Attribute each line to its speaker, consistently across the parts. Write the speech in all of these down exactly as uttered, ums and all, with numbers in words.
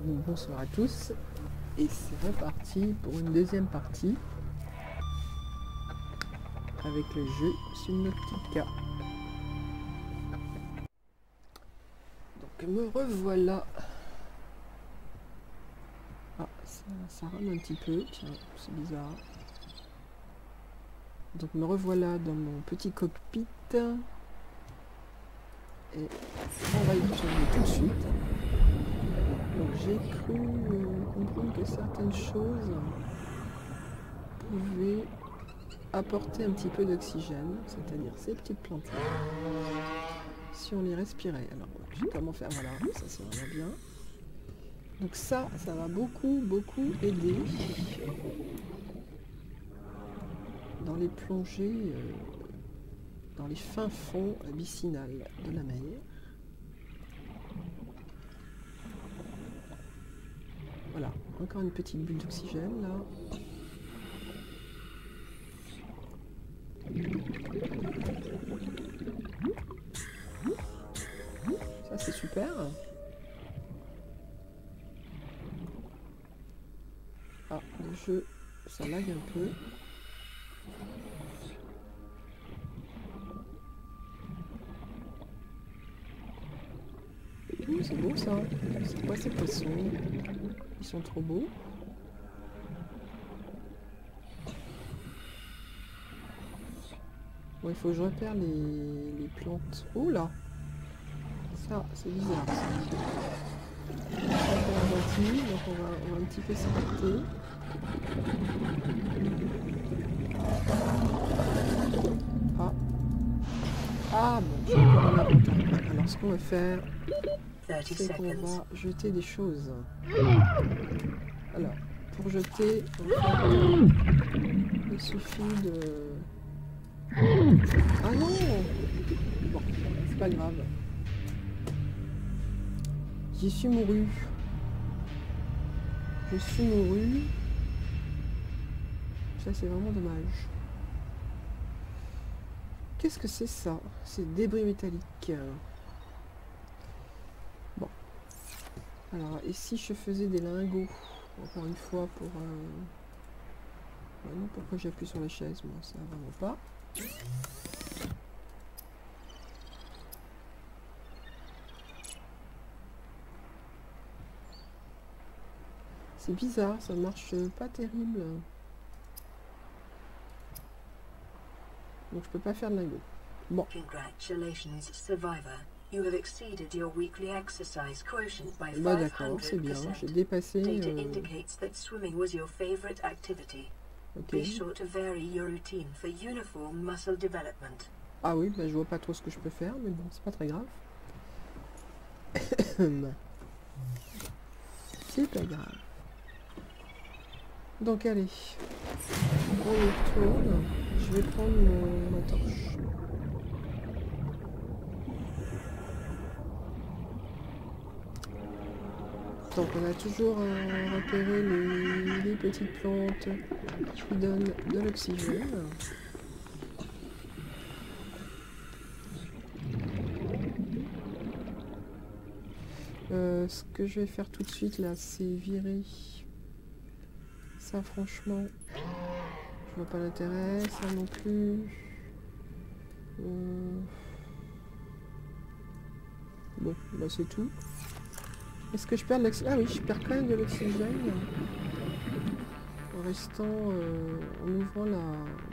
Speaker 1: Bonsoir à tous, et c'est reparti pour une deuxième partie avec le jeu Subnautica. Donc me revoilà. Ah, ça, ça rame un petit peu, tiens, c'est bizarre. Donc me revoilà dans mon petit cockpit. Et on va y retourner tout de suite. Donc j'ai cru euh, comprendre que certaines choses pouvaient apporter un petit peu d'oxygène, c'est-à-dire ces petites plantes là. Si on les respirait, alors je sais comment faire, voilà, ça c'est vraiment bien. Donc ça, ça va beaucoup, beaucoup aider dans les plongées, euh, dans les fins fonds abyssinales de la mer. Voilà, encore une petite bulle d'oxygène là. Ça c'est super. Ah, le jeu, ça lag un peu. Ouh, c'est beau ça. C'est quoi ces poissons? Ils sont trop beaux. Bon, il faut que je repère les, les plantes. Oh là! Ça, c'est bizarre ça. On va faire gentil, donc on va, on va un petit peu s'arrêter. Ah! Ah bon, j'ai encore un avantage. Alors ce qu'on va faire, c'est qu'on va jeter des choses. Alors, pour jeter, en fait, il suffit de... Ah non! Bon, c'est pas grave. J'y suis mouru. Je suis mouru. Ça, c'est vraiment dommage. Qu'est-ce que c'est ça? C'est débris métallique. Bon. Alors, et si je faisais des lingots? Encore une fois, pour... Euh... Ouais, non, pourquoi j'appuie sur la chaise? Moi, ça va vraiment pas. C'est bizarre, ça marche pas terrible. Donc je peux pas faire de lingot. Bon. Bah d'accord, c'est bien, j'ai dépassé... Euh... Okay. Ah oui, bah je vois pas trop ce que je peux faire, mais bon, c'est pas très grave. C'est pas grave. Donc allez, on y retourne. Je vais prendre mon, ma torche. Donc on a toujours euh, repéré les, les petites plantes qui donnent de l'oxygène. Euh, ce que je vais faire tout de suite là, c'est virer ça. Franchement, je vois pas l'intérêt, ça non plus. Euh... Bon, bah c'est tout. Est-ce que je perds de l'oxygène? Ah oui, je perds quand même de l'oxygène en restant, euh, en ouvrant la,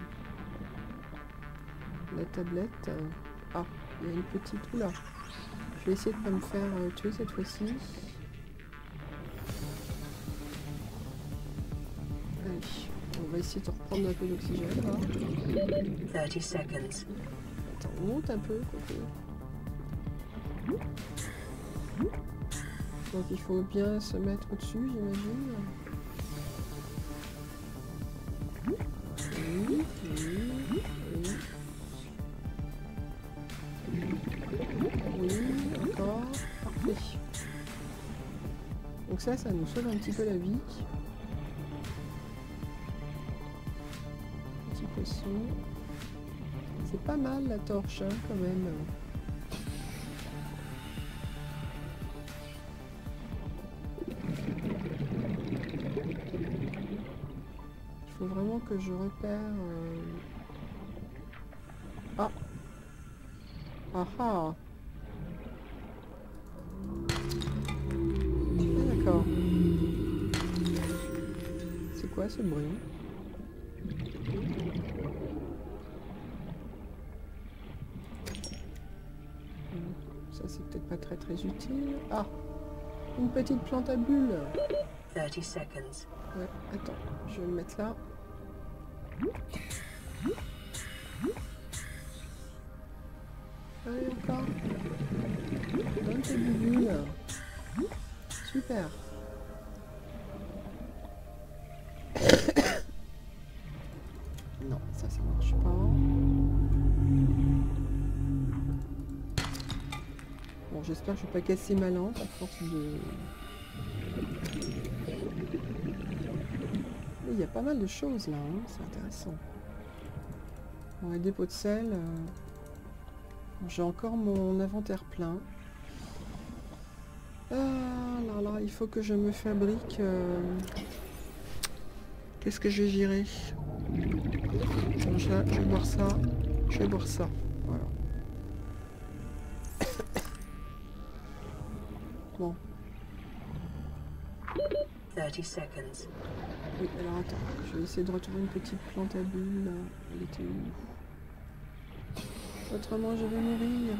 Speaker 1: la tablette. Ah, il y a une petite... Oula, je vais essayer de pas me faire euh, tuer cette fois-ci. Allez, on va essayer de reprendre un peu d'oxygène là.
Speaker 2: thirty seconds.
Speaker 1: Attends, on monte un peu. Okay. Donc il faut bien se mettre au-dessus, j'imagine. Oui, oui, oui. Oui, encore. Parfait. Donc ça, ça nous sauve un petit peu la vie. Petit poisson. C'est pas mal la torche, hein, quand même. vraiment que je repère... Euh... Ah. Ah ah. Ah, d'accord. C'est quoi ce bruit? Ça c'est peut-être pas très très utile. Ah, une petite plante à bulles.
Speaker 2: thirty seconds.
Speaker 1: Ouais, attends, je vais le mettre là. Allez, encore. Donne tes bulles. Super. Non, ça, ça marche pas. Bon, j'espère que je vais pas casser ma lampe à force de... Il y a pas mal de choses là, hein, c'est intéressant. Bon, les dépôts de sel. Euh... J'ai encore mon inventaire plein. Ah là là, il faut que je me fabrique... Euh... Qu'est-ce que je vais virer? Bon, je, je vais boire ça. Je vais boire ça. Voilà. Bon.
Speaker 2: thirty seconds.
Speaker 1: Oui, alors attends. Je vais essayer de retrouver une petite plante à bulles. Là. Elle était où? Autrement, je vais mourir.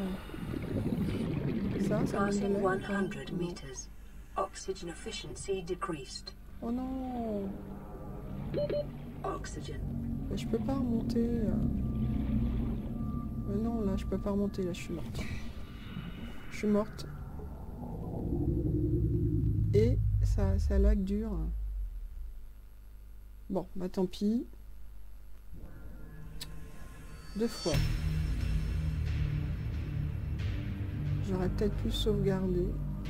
Speaker 1: Ça, ça
Speaker 2: Passing
Speaker 1: me donne
Speaker 2: one hundred meters. Oxygen efficiency decreased.
Speaker 1: Oh non!
Speaker 2: Oxygen.
Speaker 1: Mais je peux pas remonter. euh. Mais non, là, je peux pas remonter. Là, je suis morte. Je suis morte. Et ça, ça lag dur. Bon, bah tant pis. Deux fois. J'aurais peut-être pu sauvegarder.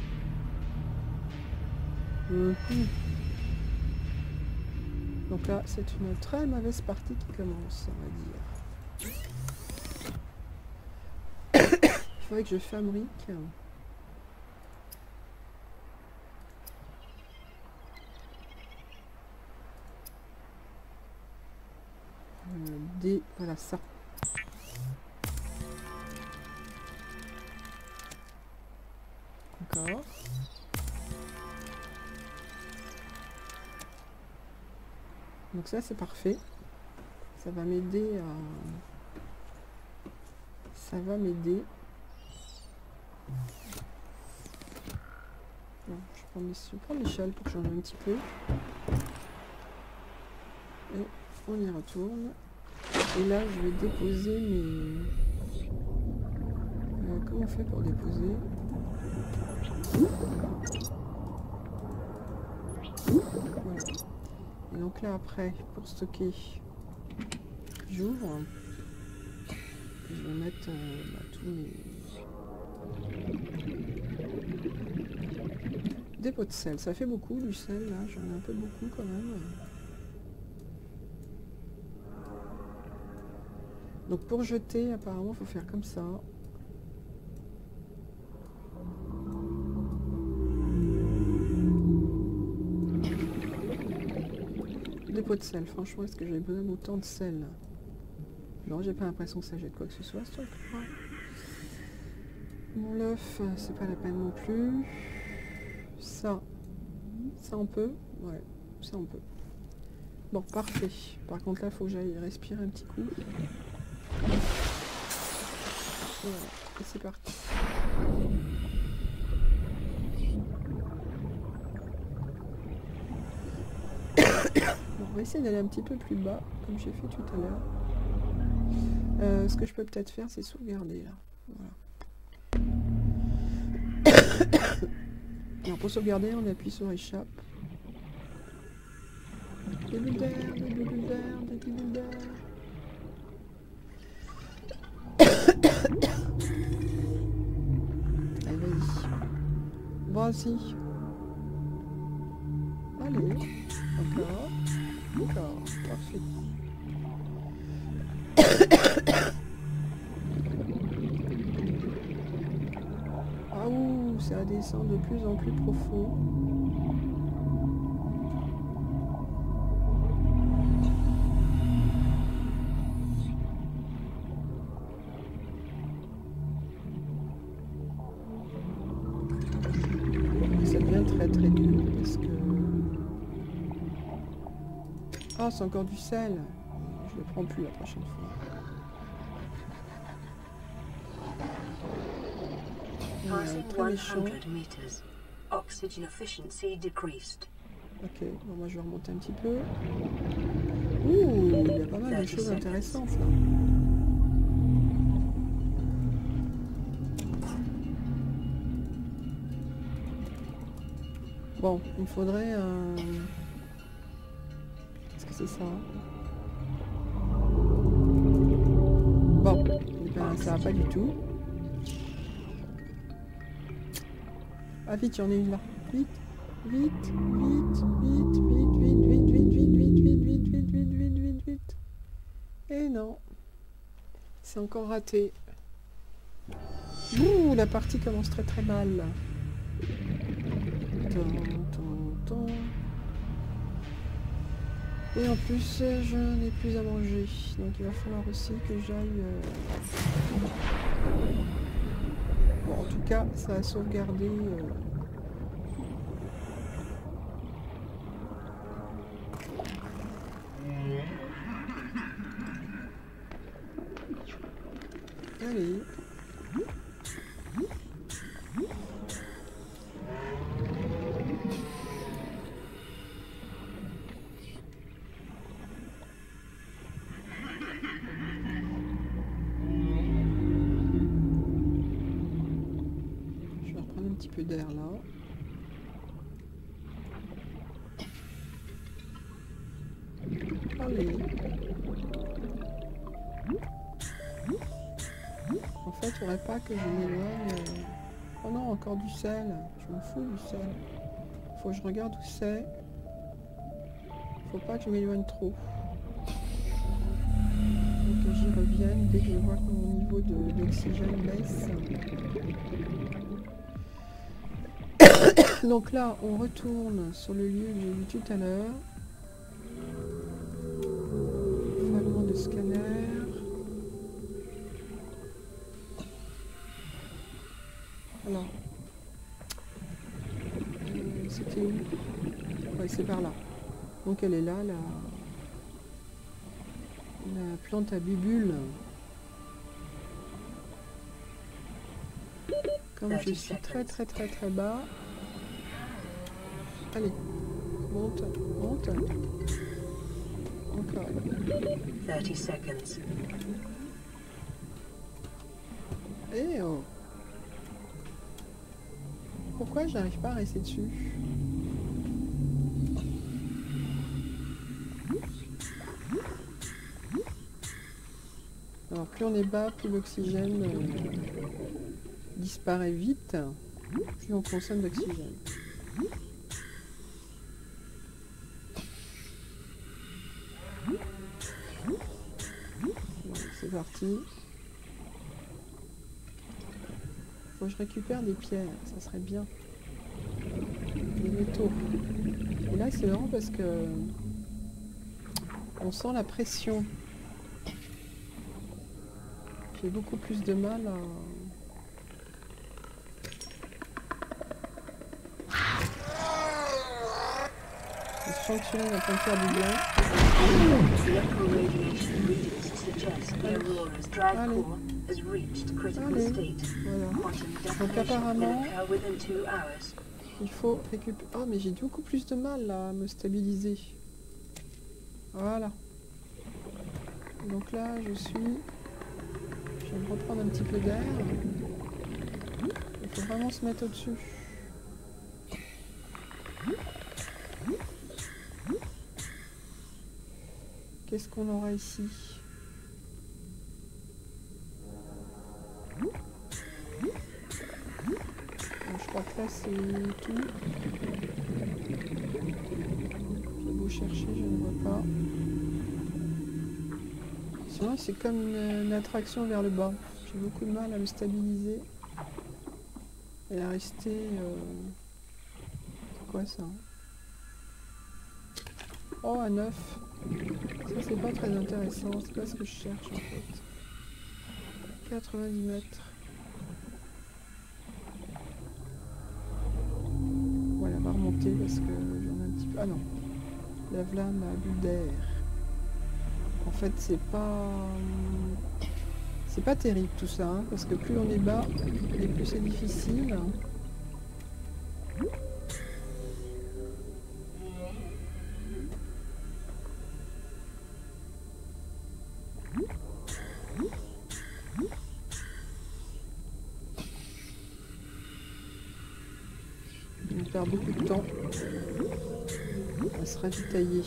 Speaker 1: Mmh. Donc là, c'est une très mauvaise partie qui commence, on va dire. Il faudrait que je fabrique. Euh, des... Voilà ça. Encore. Donc ça c'est parfait. Ça va m'aider à... Ça va m'aider. Bon, je prends mes... je prends l'échelle pour que j'en ai un petit peu. Et on y retourne. Et là je vais déposer mes... Euh, comment on fait pour déposer? Voilà. Et donc là après, pour stocker, j'ouvre. Je vais mettre euh, bah, tous mes dépôts de sel. Ça fait beaucoup du sel là, j'en ai un peu beaucoup quand même. Donc pour jeter, apparemment, il faut faire comme ça. Dépôt de sel, franchement, est-ce que j'ai besoin d'autant de sel? Non, j'ai pas l'impression que ça jette quoi que ce soit, ce truc. Mon l'œuf, c'est pas la peine non plus. Ça, ça on peut? Ouais, ça on peut. Bon, parfait. Par contre, là, il faut que j'aille respirer un petit coup. Voilà, et c'est parti. Bon, on va essayer d'aller un petit peu plus bas, comme j'ai fait tout à l'heure. Euh, ce que je peux peut-être faire, c'est sauvegarder, là. Voilà. Alors, pour sauvegarder, on appuie sur échappe. Des bulles d'air, des bulles d'air, des bulles d'air. Allez, vas-y. Vas-y. Allez. Encore. Encore. Parfait. Ah ouh, ça descend de plus en plus profond. Ah, c'est encore du sel. Je le prends plus la prochaine fois.
Speaker 2: Passing
Speaker 1: très méchant.
Speaker 2: one hundred meters. Oxygen efficiency decreased.
Speaker 1: Ok, bon, moi je vais remonter un petit peu. Ouh, il y a pas mal de choses intéressantes là. Bon, il me faudrait un... Est-ce que c'est ça? Bon, eh ben, ça va pas du tout. Ah vite, il y en a une là. Vite, vite, vite, vite, vite, vite, vite, vite, vite, vite, vite, vite, vite, vite, vite, vite, vite. Et non. C'est encore raté. Ouh, la partie commence très très mal. Et en plus, je n'ai plus à manger. Donc il va falloir aussi que j'aille... Euh... Bon, en tout cas, ça a sauvegardé... Euh... Allez. Un petit peu d'air là. Allez. En fait, il ne faudrait pas que je m'éloigne. Oh non, encore du sel. Je m'en fous du sel. Faut que je regarde où c'est. Faut pas que je m'éloigne trop. Faut que j'y revienne dès que je vois que mon niveau d'oxygène baisse. Donc là, on retourne sur le lieu que j'ai vu tout à l'heure. Fragment de scanner. Alors. Euh, C'était où? Ouais, c'est par là. Donc elle est là, la, la plante à bulles. Comme je suis très très très très bas. Allez, monte, monte. Encore.
Speaker 2: thirty seconds.
Speaker 1: Eh oh. Pourquoi j'arrive pas à rester dessus? Alors plus on est bas, plus l'oxygène euh, disparaît vite, plus on consomme d'oxygène. C'est parti. Faut que je récupère des pierres, ça serait bien. Des métaux. Et là c'est marrant parce que on sent la pression. J'ai beaucoup plus de mal à... Je sens que celui-là va pas me faire du bien. Allez. Allez. Voilà. Donc apparemment, il faut récupérer... Oh mais j'ai beaucoup plus de mal là, à me stabiliser. Voilà. Donc là, je suis... Je vais me reprendre un petit peu d'air. Il faut vraiment se mettre au-dessus. Qu'est-ce qu'on aura ici? Bon, je crois que là c'est tout. J'ai beau chercher, je ne vois pas. Sinon c'est comme une, une attraction vers le bas. J'ai beaucoup de mal à me stabiliser et à rester... Euh... C'est quoi ça? Oh, à neuf. Ça c'est pas très intéressant, c'est pas ce que je cherche en fait. quatre-vingt-dix mètres. Voilà, on va remonter parce que j'en ai un petit peu... Ah non, la voilà ma bulle d'air. En fait, c'est pas... C'est pas terrible tout ça, hein, parce que plus on est bas, et plus c'est difficile. On perd beaucoup de temps à se ravitailler.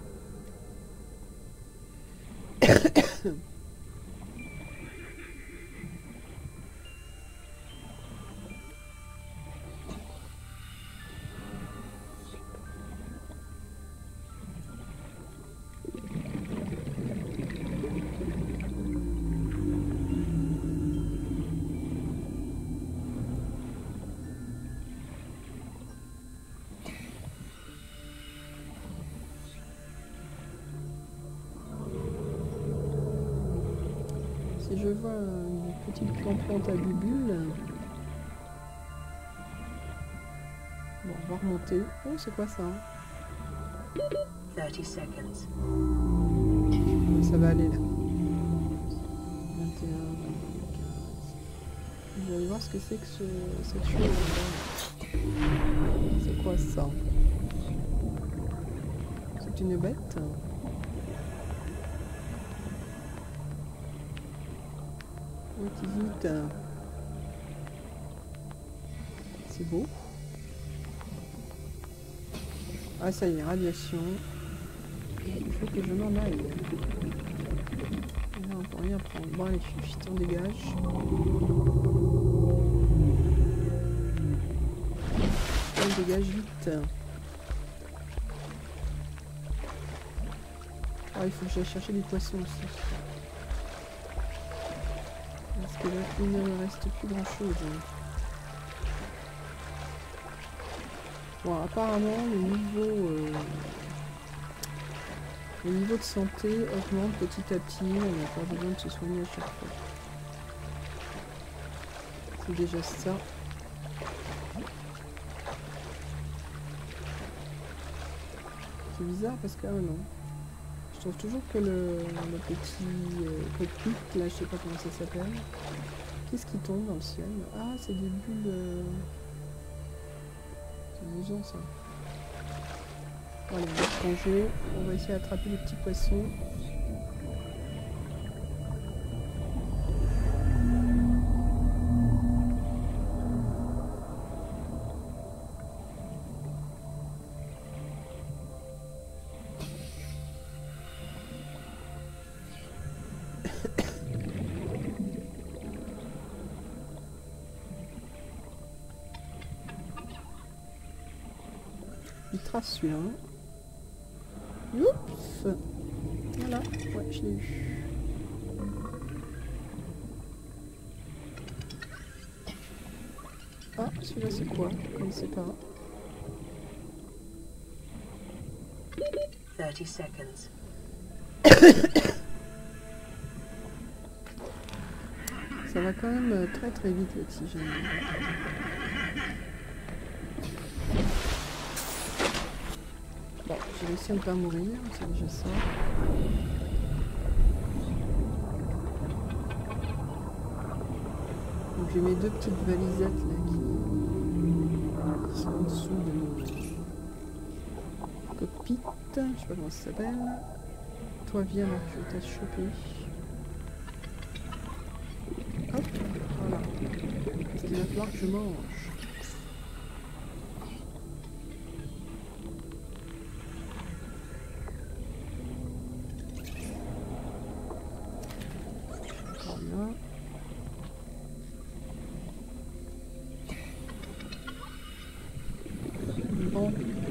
Speaker 1: Si je vois une petite plante à bulles, bon, on va remonter. Oh, c'est quoi ça?
Speaker 2: thirty seconds.
Speaker 1: Ça va aller là. vingt et un, vingt-quatre. Je vais aller voir ce que c'est que ce, cette chose. C'est quoi ça? C'est une bête? Vite. C'est beau. Ah ça y est, radiation. Il faut que je m'en aille. Là on peut rien prendre. Bon allez, vite, on dégage. On dégage vite. Ah il faut que j'aille chercher des poissons aussi. Parce que là, il ne me reste plus grand chose. Bon, apparemment, le niveau, euh, le niveau de santé augmente petit à petit. On n'a pas besoin de se soigner à chaque fois. C'est déjà ça. C'est bizarre parce que, ah non. Je trouve toujours que le, le petit euh, cockpit, là, je sais pas comment ça s'appelle. Qu'est-ce qui tombe dans le ciel? Ah, c'est des bulles... Euh... C'est amusant, ça. Voilà, on va se ranger. On va essayer d'attraper les petits poissons. Il trace celui-là. Oups. Voilà, ouais, je l'ai eu. Ah, celui-là c'est quoi? Je ne sais pas.
Speaker 2: thirty seconds.
Speaker 1: Ça va quand même très très vite l'oxygène. Bon, j'ai réussi à ne pas mourir, c'est déjà ça. Donc j'ai mes deux petites valisettes là qui, qui sont en dessous de mon cockpit. Je sais pas comment ça s'appelle. Toi viens là, je vais t'achoper. Hop, voilà. Parce qu'il va falloir que je mange. Voilà. Bon.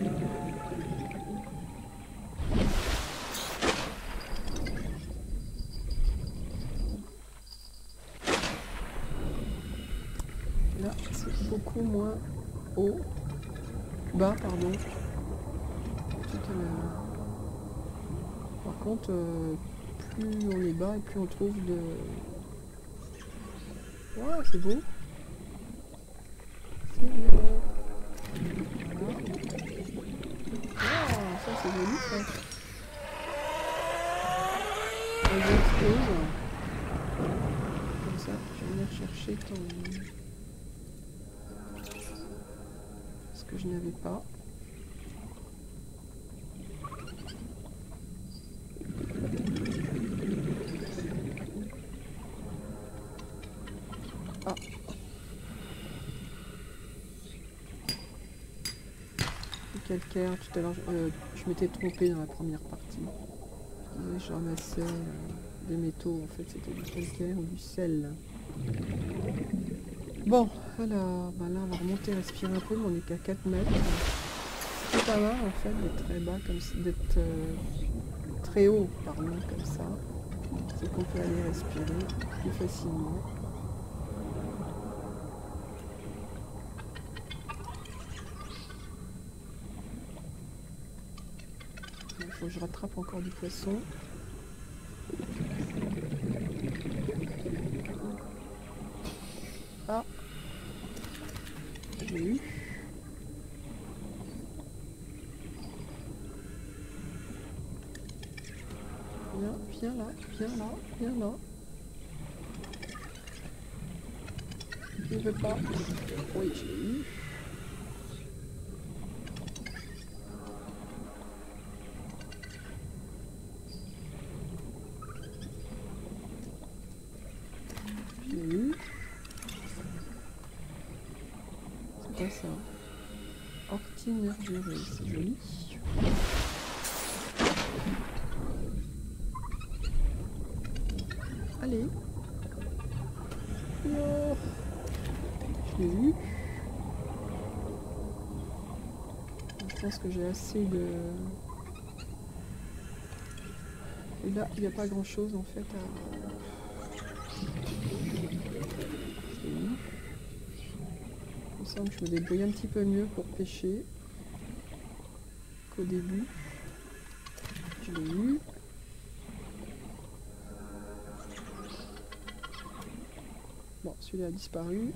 Speaker 1: Là, c'est beaucoup moins haut. Bas, pardon. Tout à l'heure. Par contre, euh, plus on est bas et plus on trouve de... Oh, c'est beau. C'est beau. Ah. Oh, ça c'est joli ça. ça, je vais venir chercher ton... ce que je n'avais pas. Ah. Le calcaire, tout à l'heure, euh, je m'étais trompée dans la première partie. Je disais que je ramassais euh, des métaux, en fait c'était du calcaire ou du sel. Bon, alors, ben là on va remonter, respirer un peu, mais on n'est qu'à quatre mètres. C'est pas mal en fait d'être très bas, comme si d'être euh, très haut, pardon, comme ça. C'est qu'on peut aller respirer plus facilement. Il faut que je rattrape encore du poisson. Ah, j'ai eu. Viens, viens là, viens là, viens là. Il veut pas. Oui, j'ai eu. J'ai eu. C'est quoi ça? Ortinergurée, c'est joli. Allez. Oh. Je l'ai eu. Je pense que j'ai assez de... Et là, il n'y a pas grand chose en fait à... Il me semble que je me débrouille un petit peu mieux pour pêcher qu'au début. Je l'ai eu. Bon, celui-là a disparu.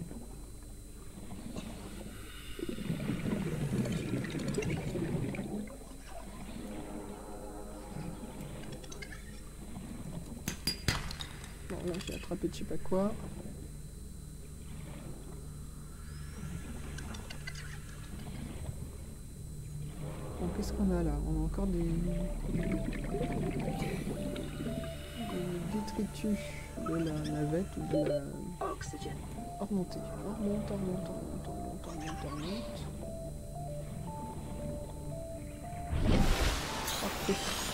Speaker 1: Bon, là j'ai attrapé de je sais pas quoi. Bon, qu'est-ce qu'on a là? On a encore des... des détritus de la navette ou de la...
Speaker 2: Oxygen.
Speaker 1: On remonte, on remonte, on remonte, on remonte, on remonte, on remonte, on remonte. Parfait.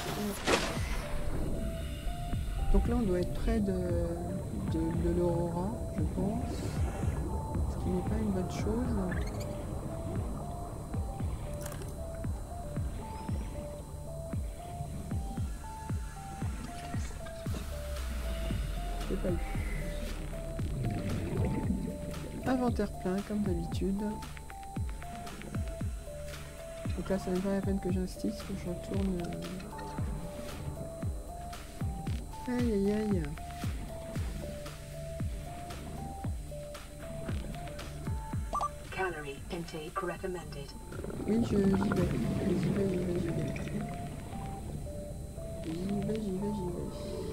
Speaker 1: Donc là on doit être près de, de, de l'Aurora, je pense. Ce qui n'est pas une bonne chose. Je l'ai pas eu. Inventaire plein comme d'habitude. Donc là ça n'est pas la peine que j'instille, que je retourne. Euh... Aïe aïe aïe.
Speaker 2: Calorie intake recommended.
Speaker 1: Oui, je, j'y vais. J'y vais, j'y vais, j'y vais. J'y vais, j'y vais, j'y vais.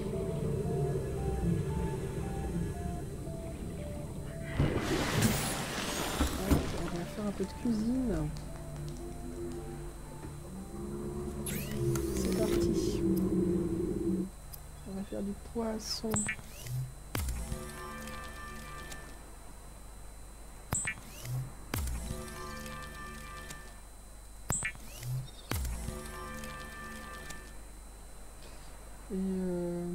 Speaker 1: On va faire un peu de cuisine. C'est parti. On va faire du poisson. Et euh...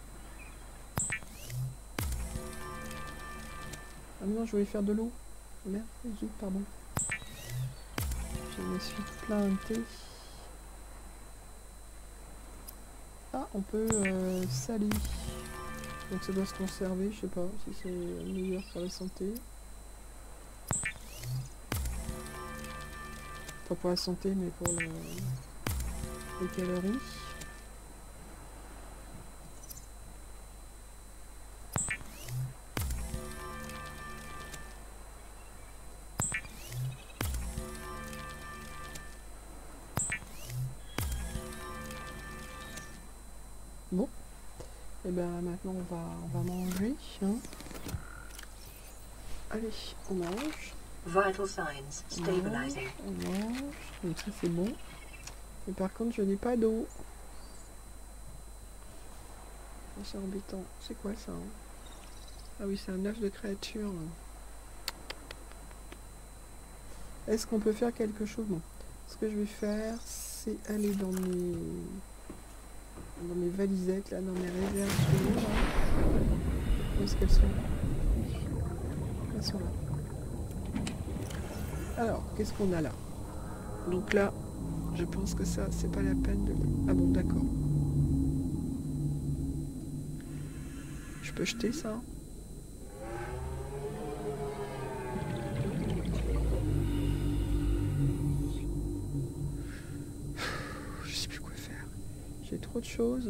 Speaker 1: ah non, je voulais faire de l'eau. Merde, zut, pardon. Je me suis planté. Ah, on peut euh, saler. Donc ça doit se conserver, je sais pas si c'est meilleur pour la santé. Pas pour la santé, mais pour la... les calories. Bon, et ben maintenant on va on va manger. Hein. Allez, on mange.
Speaker 2: Vital signs
Speaker 1: On mange,
Speaker 2: stabilizing.
Speaker 1: on mange. Donc ça c'est bon. Mais par contre je n'ai pas d'eau. Oh, c'est embêtant. C'est quoi ça hein? Ah oui, c'est un œuf de créature. Est-ce qu'on peut faire quelque chose? Bon. Ce que je vais faire, c'est aller dans mes dans mes valisettes, là, dans mes réserves sous l'eau, là. Où est-ce qu'elles sont? Elles sont là. Alors, qu'est-ce qu'on a là? Donc là, je pense que ça, c'est pas la peine de... Ah bon, d'accord. Je peux jeter ça? Je sais plus quoi faire. J'ai trop de choses.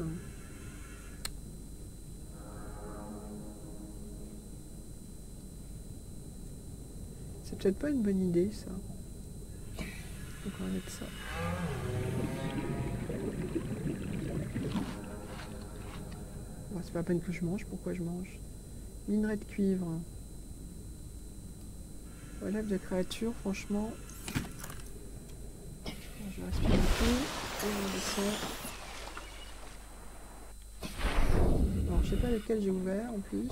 Speaker 1: C'est peut-être pas une bonne idée, ça. Donc on va mettre ça. Bon, c'est pas la peine que je mange. Pourquoi je mange? Minerai de cuivre. Voilà, de créature, franchement. Bon, je respire un coup. Et on descend. Alors, je sais pas lequel j'ai ouvert en plus.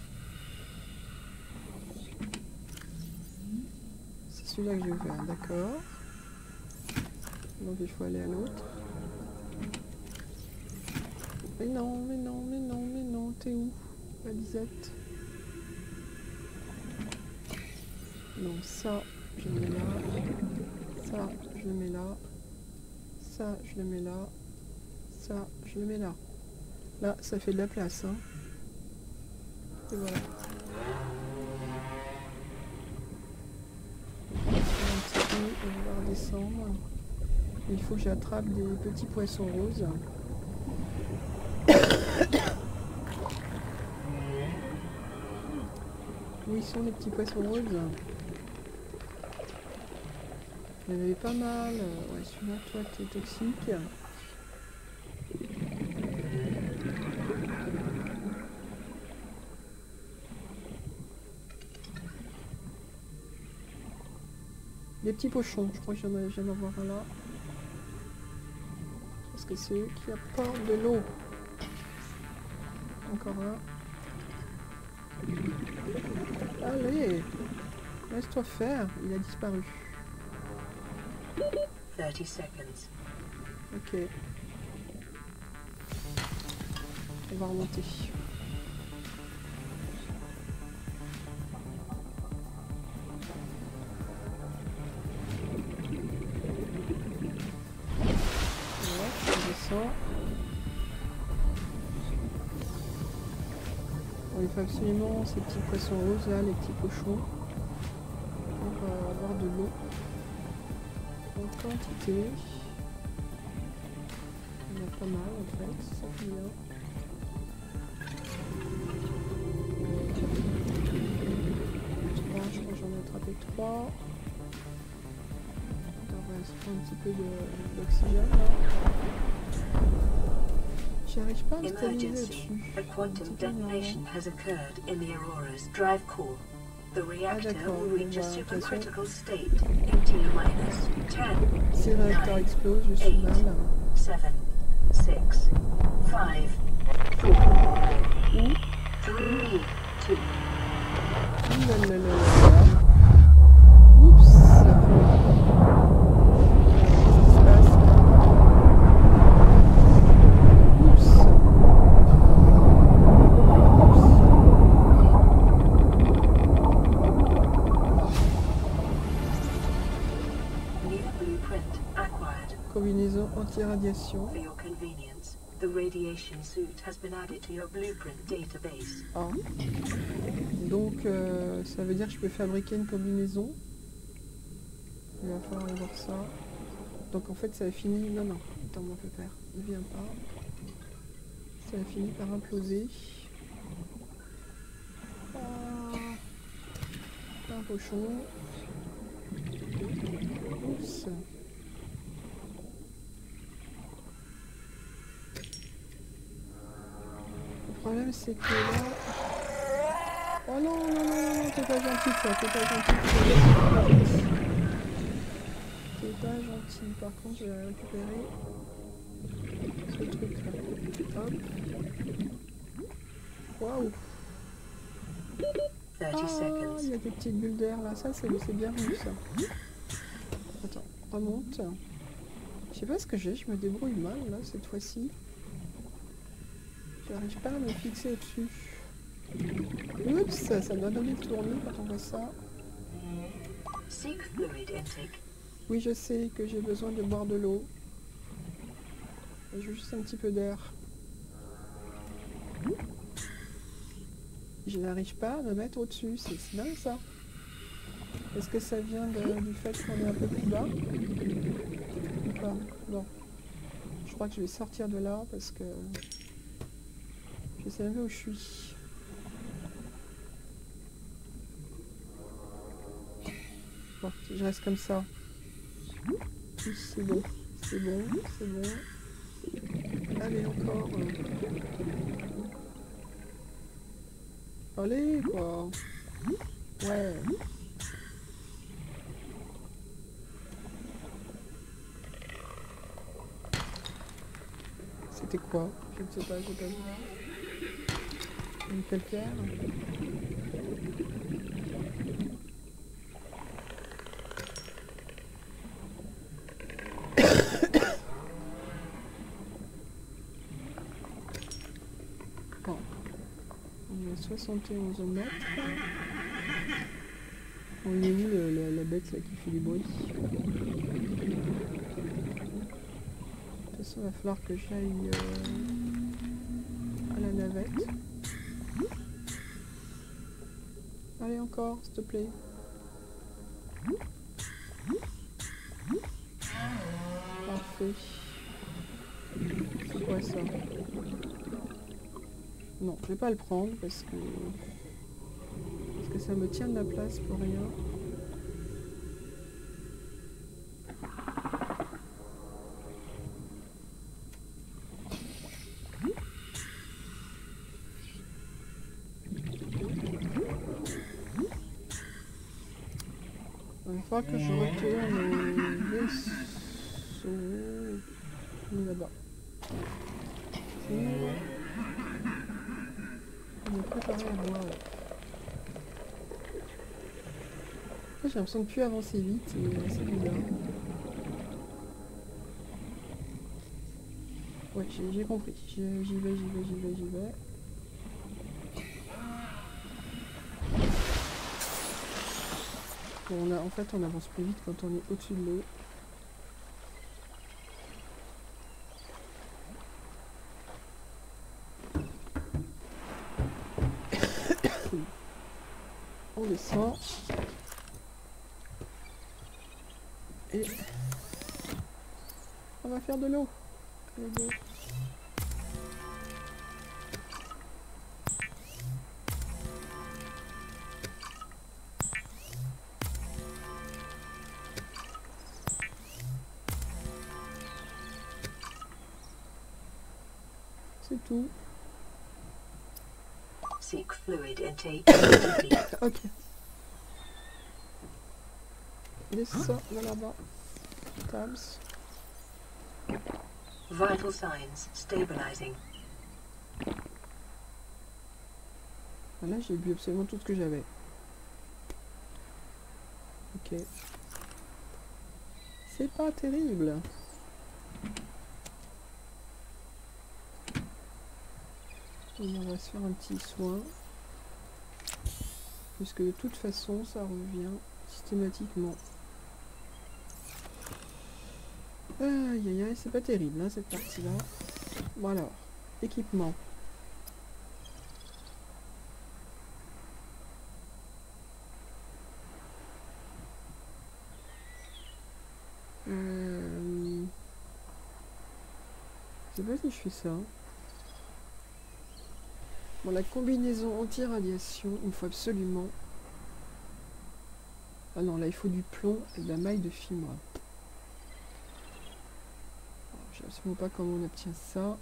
Speaker 1: C'est celui-là que j'ai ouvert, d'accord. Donc il faut aller à l'autre. Mais non, mais non, mais non, mais non, t'es où, la Lisette? Non, ça, je le mets là. Ça, je le mets là. Ça, je le mets là. Ça, je le mets là. Là, ça fait de la place, hein. Et voilà. On va un petit peu, on va redescendre. Il faut que j'attrape des petits poissons roses. Où ils sont les petits poissons roses? Il y en avait pas mal. Ouais, celui-là, toi, t'es toxique. Les petits pochons, je crois que j'en ai jamais voir un là. Parce que c'est eux qui apportent de l'eau. Encore un. Allez, laisse-toi faire, il a disparu.
Speaker 2: thirty seconds.
Speaker 1: Ok. On va remonter. Voilà, on descend. Bon, il faut absolument ces petits poissons roses là, les petits cochons, pour euh, avoir de l'eau en quantité. Il y en a pas mal en fait, ça fait bien. Trois, je crois que j'en ai attrapé trois. On va se prendre un petit peu d'oxygène là. J'arrive pas à me stabiliser
Speaker 2: Emergency.
Speaker 1: dessus.
Speaker 2: A quantum detonation has occurred in the Aurora's drive core. The reactor
Speaker 1: d'accord,
Speaker 2: will reach a
Speaker 1: on va
Speaker 2: supercritical state in T minus ten,
Speaker 1: Si le réacteur
Speaker 2: nine,
Speaker 1: explose, je suis
Speaker 2: eight,
Speaker 1: mal.
Speaker 2: seven, six, five, four, three, two.
Speaker 1: Là, là, là, là. Oups. Qu'est-ce qui se passe là? Oups.
Speaker 2: New blueprint acquired.
Speaker 1: Combinaison anti-radiation.
Speaker 2: For your convenience, the radiation suit has been added to your blueprint database.
Speaker 1: Ah. Donc, euh, ça veut dire que je peux fabriquer une combinaison. Il va falloir aller voir ça. Donc, en fait, ça a fini... Non, non. Attends, mon pépère. Il vient pas. Ça a fini par imploser. Ah. Un pochon. Oups. Le problème, c'est que là... Oh non, non, non, non, t'es pas gentil, toi, t'es pas gentil, t'es pas gentil. T'es pas gentil. Par contre, je vais récupérer ce truc-là. Hop. Waouh. Ah, il y a des petites bulles d'air là. Ça, c'est bien vu, ça. Attends, remonte. Je sais pas ce que j'ai, je me débrouille mal, là, cette fois-ci. J'arrive pas à me fixer au-dessus. Oups, ça, ça doit donner le tournis quand on voit ça. Oui, je sais que j'ai besoin de boire de l'eau. J'ai juste un petit peu d'air. Je n'arrive pas à me mettre au-dessus, c'est dingue ça. Est-ce que ça vient de, du fait qu'on est un peu plus bas? Ou pas? Non. Je crois que je vais sortir de là parce que je sais même où je suis. Bon, je reste comme ça. Oui, c'est bon, c'est bon, c'est bon. Allez, encore. Allez, quoi. Ouais. C'était quoi? Je ne sais pas, j'ai pas vu. Une calcaire. Bon. On est à soixante et onze mètres. On est où le, le, la bête là qui fait du bruit? De toute façon, il va falloir que j'aille euh, à la navette. Allez, encore, s'il te plaît. Parfait. C'est quoi ça? Non, je vais pas le prendre parce que... Parce que ça me tient de la place pour rien. Il va falloir que je retourne au vaisseau. On est là-bas. On est préparé à boire. J'ai l'impression de ne plus avancer vite, c'est assez bizarre. Ouais, j'ai compris. J'y vais, j'y vais, j'y vais, j'y vais, j'y vais. Bon, on a, en fait, on avance plus vite quand on est au-dessus de l'eau. On descend. Et on va faire de l'eau. Allez, go. C'est tout.
Speaker 2: Seek fluid intake.
Speaker 1: Ok. Descends de là-bas. Tabs.
Speaker 2: Vital signs stabilizing.
Speaker 1: Là, j'ai bu absolument tout ce que j'avais. Ok. C'est pas terrible. Et on va se faire un petit soin. Puisque de toute façon, ça revient systématiquement. Aïe aïe aïe, c'est pas terrible hein, cette partie-là. Bon alors, équipement. Euh... Je sais pas si je fais ça. Bon, la combinaison anti-radiation, il me faut absolument... Ah non, là il faut du plomb et de la maille de fibre. Je ne sais absolument pas comment on obtient ça.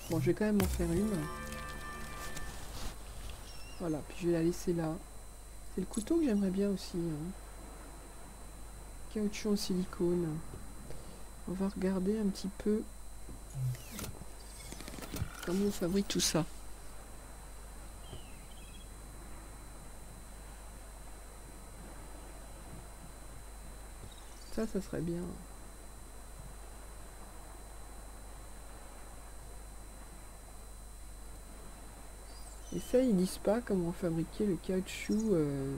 Speaker 1: Bon, je vais quand même en faire une. Voilà, puis je vais la laisser là. C'est le couteau que j'aimerais bien aussi. Hein. Caoutchouc en silicone. On va regarder un petit peu comment on fabrique tout ça. Ça, ça serait bien. Et ça, ils disent pas comment fabriquer le caoutchouc euh,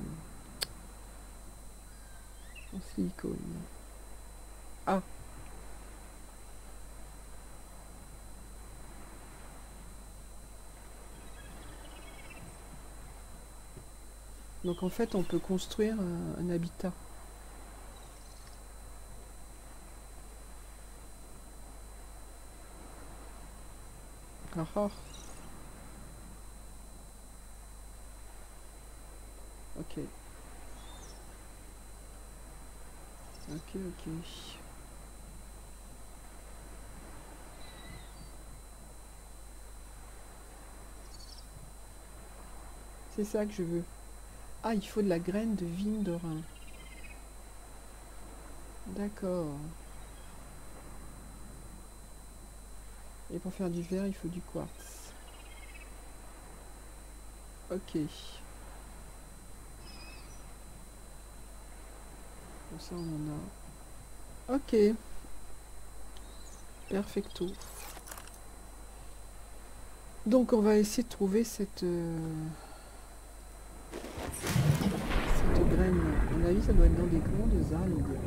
Speaker 1: en silicone. Ah! Donc en fait, on peut construire un, un habitat. Ah ah. Ok. Ok, ok. C'est ça que je veux. Ah, il faut de la graine de vigne de rein. D'accord. Et pour faire du verre, il faut du quartz. Ok. Bon, ça, on en a. Ok. Perfecto. Donc, on va essayer de trouver cette... Euh, cette graine. À mon avis, ça doit être dans des grandes algues.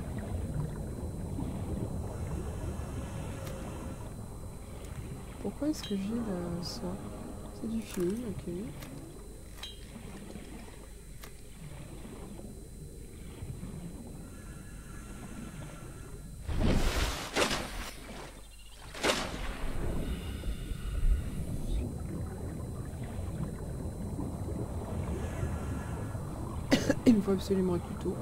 Speaker 1: Pourquoi est-ce que j'ai là, ça? C'est du fil, ok. Il me faut absolument un couteau.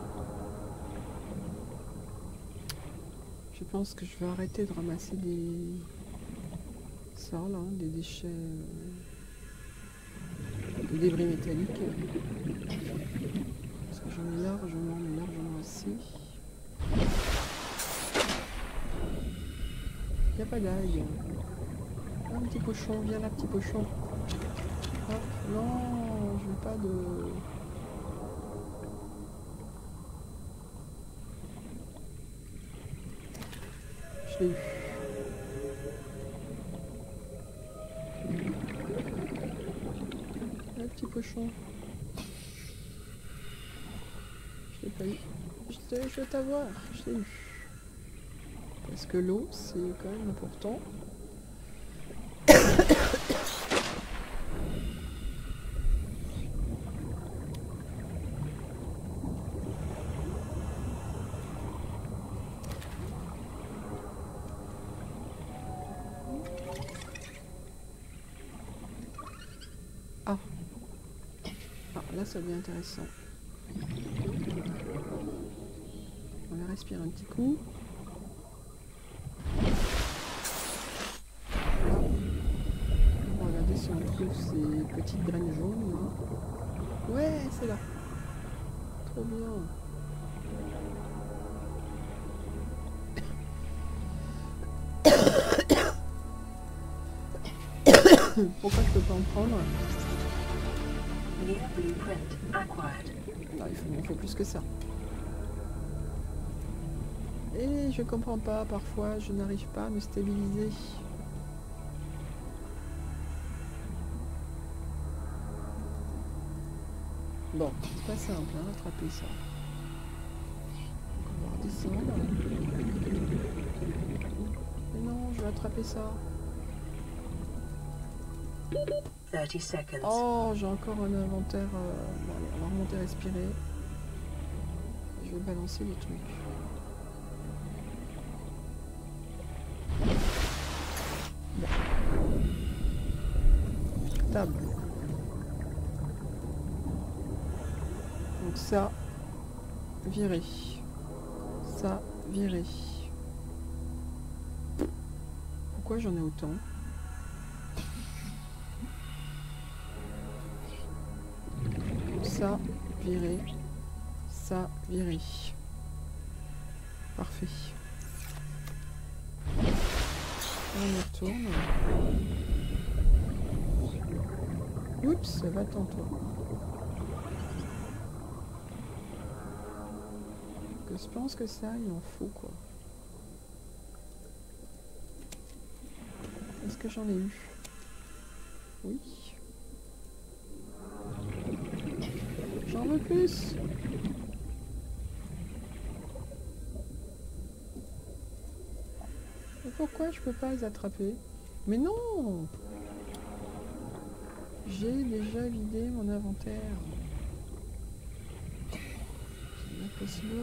Speaker 1: Je pense que je vais arrêter de ramasser des... ça là, hein, des déchets... Euh... des débris métalliques. Parce que j'en ai largement, mais largement assez. Il n'y a pas d'ail. Un petit pochon, viens là, petit pochon. Hop, non, je veux pas de... Je l'ai eu. Un petit pochon. Je l'ai pas eu. Je, je veux t'avoir, je l'ai eu. Parce que l'eau, c'est quand même important. Ah. Ah, là, ça devient intéressant. On va respirer un petit coup. On va regarder si on trouve ces petites graines jaunes. Là. Ouais, c'est là. Trop bien. Pourquoi je peux pas en prendre? Là, il m'en faut plus que ça. Et je comprends pas, parfois je n'arrive pas à me stabiliser. Bon, c'est pas simple, hein, attraper ça. Donc on va redescendre. Mais non, je vais attraper ça.
Speaker 2: thirty seconds.
Speaker 1: Oh, j'ai encore un inventaire. Euh... Bon, allez, on va remonter respirer. Je vais balancer les trucs. Bon. Table. Donc ça, virer. Ça, virer. Pourquoi j'en ai autant? ça, virer. Ça, virer. Parfait. On y retourne. Oups, va-t'en toi. Que je pense que ça, il en faut quoi. Est-ce que j'en ai eu? Oui. J'en veux plus. Mais pourquoi je peux pas les attraper? Mais non! J'ai déjà vidé mon inventaire. C'est pas possible.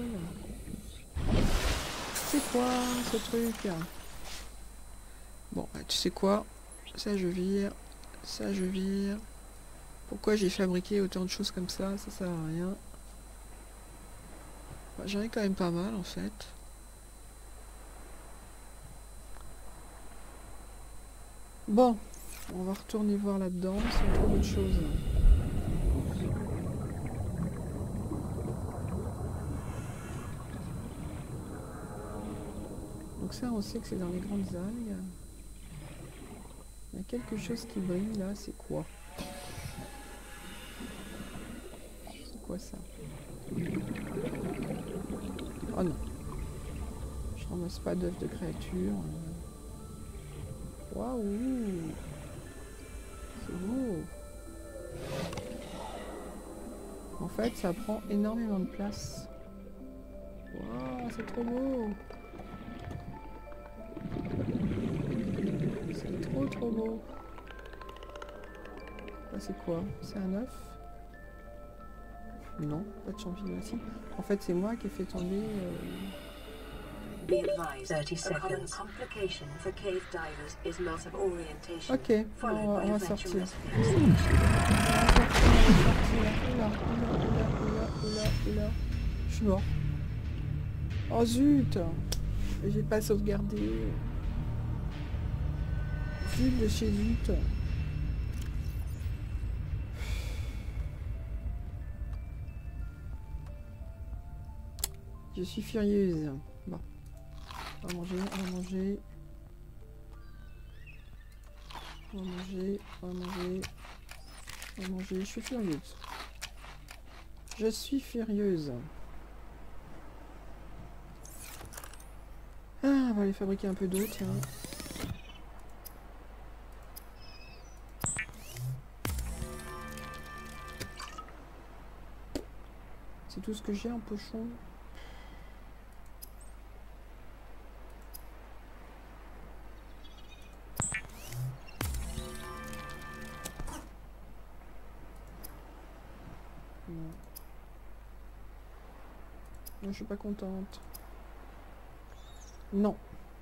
Speaker 1: C'est quoi ce truc? Bon, bah, tu sais quoi? Ça je vire. Ça je vire. Pourquoi j'ai fabriqué autant de choses comme ça? Ça sert à rien. Bah, j'en ai quand même pas mal en fait. Bon, on va retourner voir là-dedans si on trouve autre chose. Donc ça, on sait que c'est dans les grandes algues. Il y a quelque chose qui brille là, c'est quoi? C'est quoi ça? Oh non. Je ramasse pas d'œufs de créature. Waouh! C'est beau! En fait, ça prend énormément de place. Waouh, c'est trop beau! C'est trop trop beau! Là, c'est quoi? C'est un œuf? Non, pas de champignons ici. En fait, c'est moi qui ai fait tomber... Euh...
Speaker 2: Be advised, thirty seconds. A common complication for cave divers is loss of orientation.
Speaker 1: Ok, on va, on va sortir. On va sortir, oula, oula, oula, oula, oula. Je suis mort. Oh zut! J'ai pas sauvegardé. Zut de chez zut. Je suis furieuse. Bon. On va manger, on va manger. On va manger, on va manger. On va manger. Je suis furieuse. Je suis furieuse. Ah, on va aller fabriquer un peu d'eau, tiens. C'est tout ce que j'ai en pochon. Non, je suis pas contente. Non.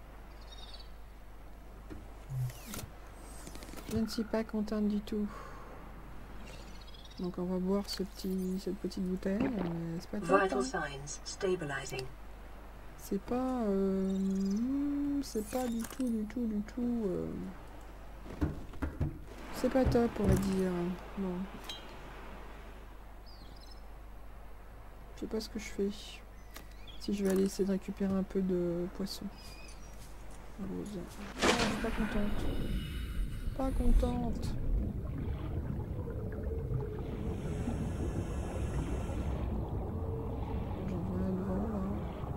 Speaker 1: Je ne suis pas contente du tout. Donc on va boire ce petit, cette petite bouteille. Mais c'est pas top, hein. C'est pas... Euh, c'est pas du tout, du tout, du tout... Euh, c'est pas top, on va dire. Non. Je sais pas ce que je fais. Si je vais aller essayer de récupérer un peu de poisson. Oh, je suis pas contente. Pas contente. J'en vois un devant là.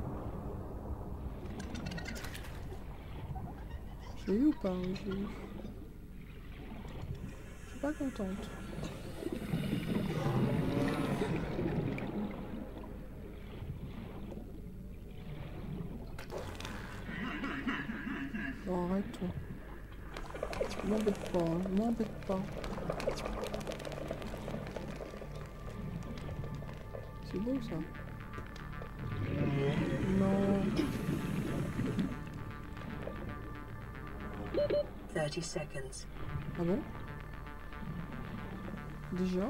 Speaker 1: Je l'ai eu ou pas? Oui, je l'ai eu. Je suis pas contente. Bon, arrête toi. M'embête pas, hein. M'embête pas. C'est beau ça. Non.
Speaker 2: thirty seconds.
Speaker 1: Ah bon? Déjà?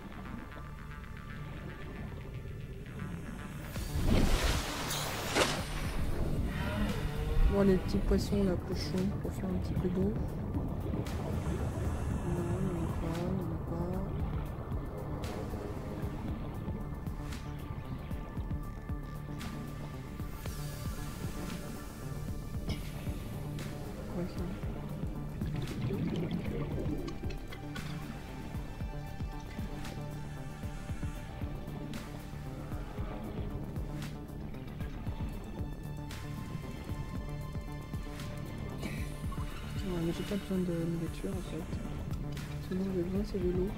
Speaker 1: Bon, les petits poissons, la pochon, pour faire un petit peu d'eau. Non, il n'y en a pas, il n'y en a pas. pas besoin de nourriture en fait. Ce dont j'ai besoin c'est de l'eau.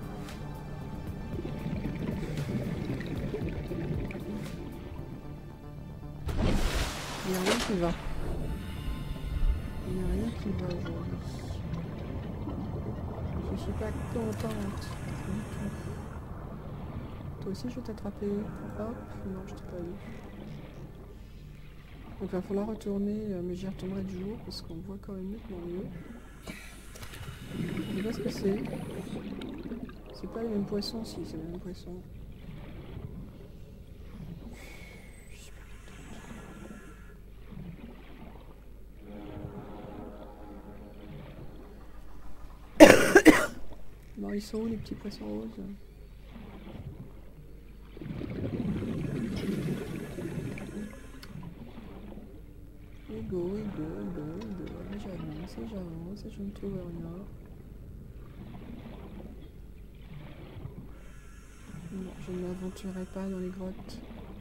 Speaker 1: Il n'y a rien qui va. Il n'y a rien qui va aujourd'hui. Je suis pas contente du tout. Toi aussi je vais t'attraper. Hop, non je t'ai pas eu. Donc il va falloir retourner, euh, mais j'y retournerai du jour parce qu'on voit quand même nettement mieux. Je sais pas ce que c'est. C'est pas les mêmes poissons, si c'est les mêmes poissons. Bon, ils sont où les petits poissons roses? Ego, ego, ego, ego. J'avance, et j'avance, et je ne trouve rien. Non, je ne m'aventurerai pas dans les grottes.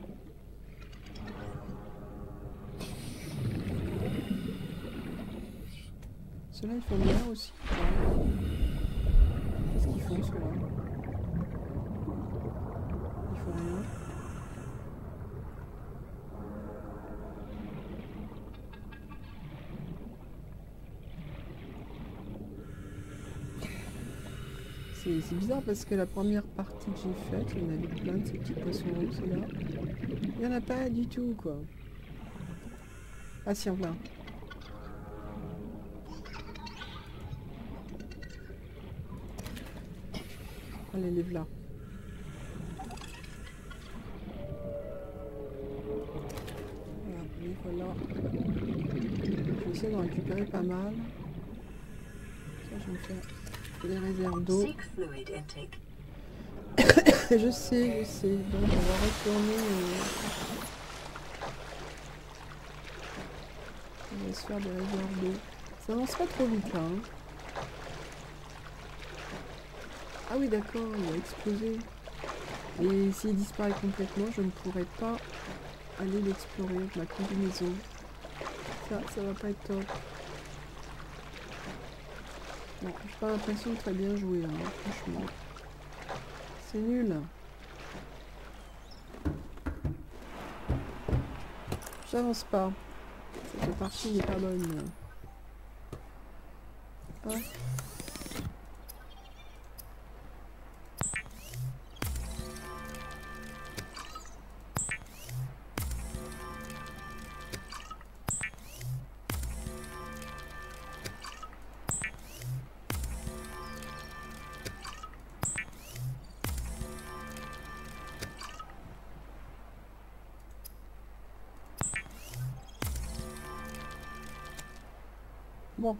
Speaker 1: Ceux-là, ils font de l'air aussi. Qu'est-ce qu'ils font, ceux-là? Ils font rien. C'est bizarre parce que la première partie que j'ai faite, il y en avait plein de ces petits poissons rouges, et là, il n'y en a pas du tout, quoi. Ah si, en plein. Allez, les voilà. Voilà, les voilà. Je vais essayer d'en récupérer pas mal. Ça, je vais me faire des réserves d'eau. Je sais, je sais. Donc, on va retourner. Euh... On va se faire des réserves d'eau. Ça avance pas trop vite, là. Hein. Ah oui, d'accord, il a explosé. Et s'il disparaît complètement, je ne pourrai pas aller l'explorer avec ma combinaison. Ça, ça va pas être top. Bon, j'ai pas l'impression de très bien jouer, hein, franchement. C'est nul. J'avance pas. Cette partie n'est pas bonne. Ah. Bon.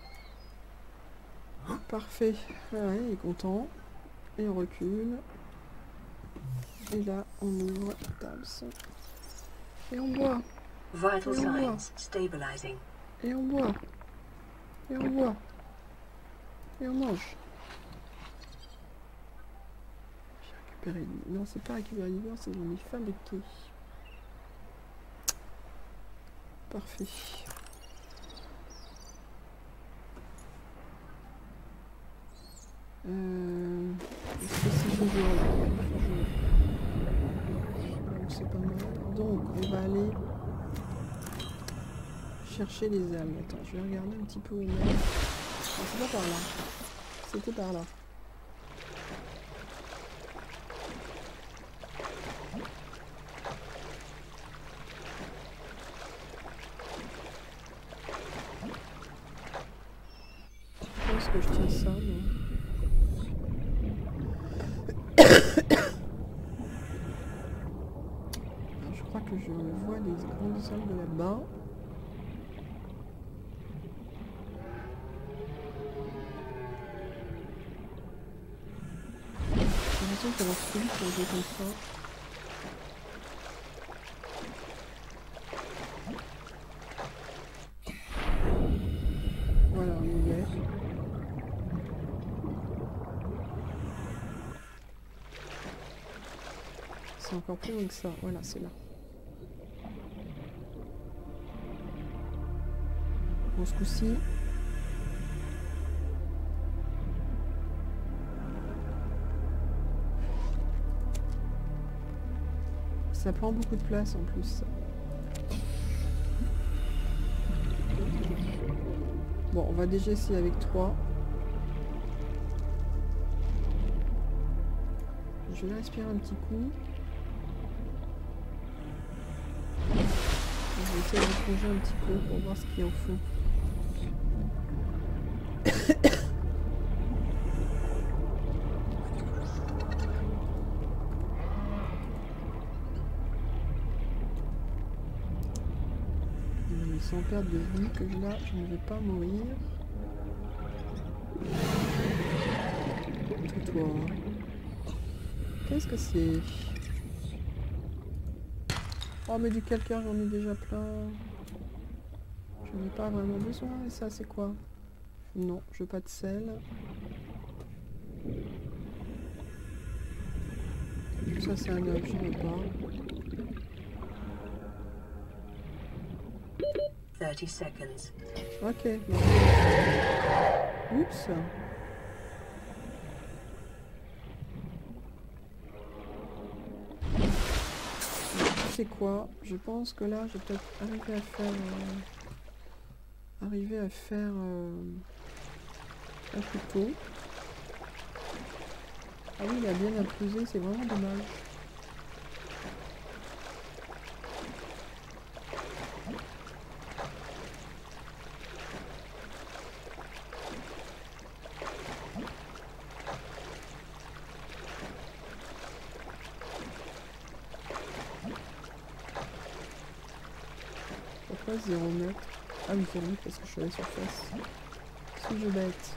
Speaker 1: Parfait. Voilà, il est content. Et on recule. Et là, on ouvre Tabs. Et on boit.
Speaker 2: Vital
Speaker 1: Et on
Speaker 2: signs
Speaker 1: boit.
Speaker 2: stabilizing.
Speaker 1: Et on boit. Et on boit. Et on mange. J'ai récupéré... Non, c'est pas récupérer l'hiver, c'est j'en ai fabriqué. Parfait. Euh... Est-ce que c'est toujours là? Donc c'est pas mal. Donc on va aller chercher les âmes. Attends, je vais regarder un petit peu où on est. Ah, c'est pas par là. C'était par là. Je pense que je tiens ça, non? Je crois que je vois les grandes salles de là-bas. J'ai l'impression que ça va plus vite quand je vais comme ça. Voilà, on y est. C'est encore plus loin que ça. Voilà, c'est là. Bon, ce coup-ci, Ça prend beaucoup de place en plus. Bon, on va déjà essayer avec trois. Je vais respirer un petit coup. Je vais essayer de plonger un petit peu pour voir ce qu'il y a au fond. Sans perdre de vie, que là, je ne vais pas mourir. Toi. Qu'est-ce que c'est? Oh, mais du calcaire, j'en ai déjà plein. J'en ai pas vraiment besoin. Et ça, c'est quoi? Non, je veux pas de sel. Ça, c'est un œuf, je veux pas.
Speaker 2: thirty seconds.
Speaker 1: Ok. Bon. Oups. C'est quoi? Je pense que là, je vais peut-être arriver à faire... Euh, arriver à faire... Euh, un couteau. Ah oui, il a bien imposé, c'est vraiment dommage. Pourquoi zéro mètre? Ah oui, zéro mètre parce que je suis à la surface. Suis-je bête?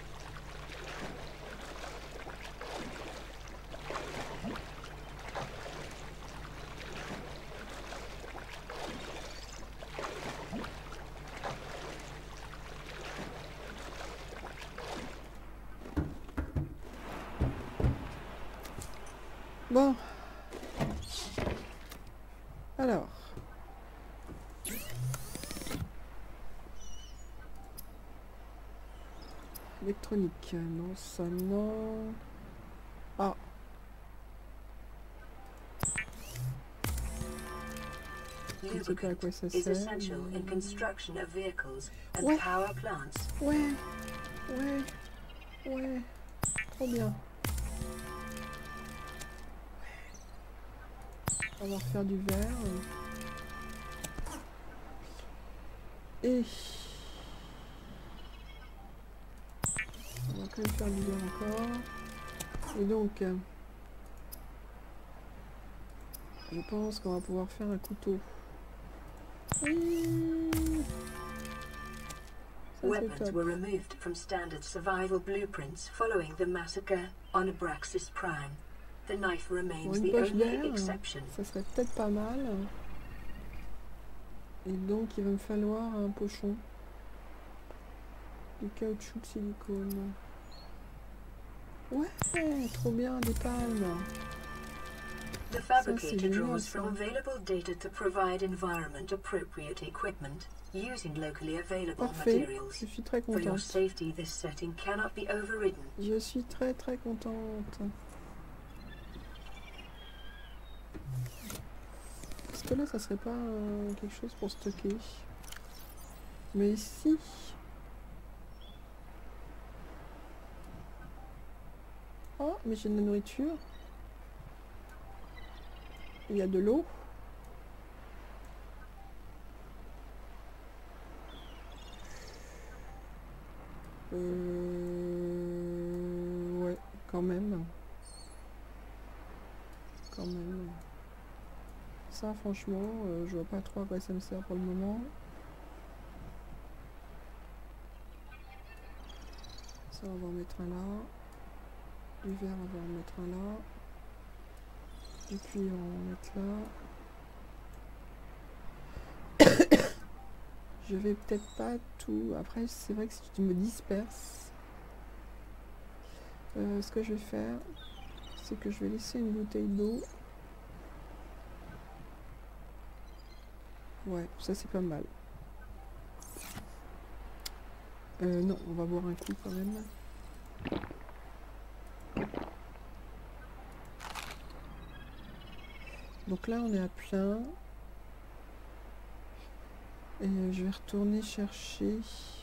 Speaker 1: Bon. Alors. Électronique. Non, ça non. Ah. Je ne sais pas à quoi ça sert. Ouais. Ouais. Ouais. Ouais. Trop bien. On va refaire du verre. Et... on va quand même faire du verre encore. Et donc... je pense qu'on va pouvoir faire un couteau. Oui. Ça,
Speaker 2: Weapons were removed from standard survival blueprints following the massacre on Abraxas Prime. The knife remains
Speaker 1: bon, une
Speaker 2: the
Speaker 1: poche
Speaker 2: only
Speaker 1: d'air,
Speaker 2: exception.
Speaker 1: Ça serait peut-être pas mal. Et donc il va me falloir un pochon. Du caoutchouc de silicone. Ouais, trop bien, des palmes.
Speaker 2: The fabricator draws from available data to provide environment appropriate equipment using locally available
Speaker 1: Parfait.
Speaker 2: materials.
Speaker 1: Je suis très
Speaker 2: For your
Speaker 1: contente.
Speaker 2: safety, this setting cannot be overridden.
Speaker 1: Je suis très très contente. Parce que là, ça serait pas euh, quelque chose pour stocker. Mais si. Oh, mais j'ai de la nourriture. Il y a de l'eau. Euh... Ouais, quand même. Quand même. Ça, franchement, euh, je vois pas trop à quoi ça me sert pour le moment. Ça, on va en mettre un là. Du verre, on va en mettre un là. Du cuir, on va en mettre là. Je vais peut-être pas tout... Après, c'est vrai que si tu me disperses, euh, ce que je vais faire, c'est que je vais laisser une bouteille d'eau. Ouais, ça c'est pas mal. Euh, non, on va boire un coup quand même. Donc là on est à plein. Et je vais retourner chercher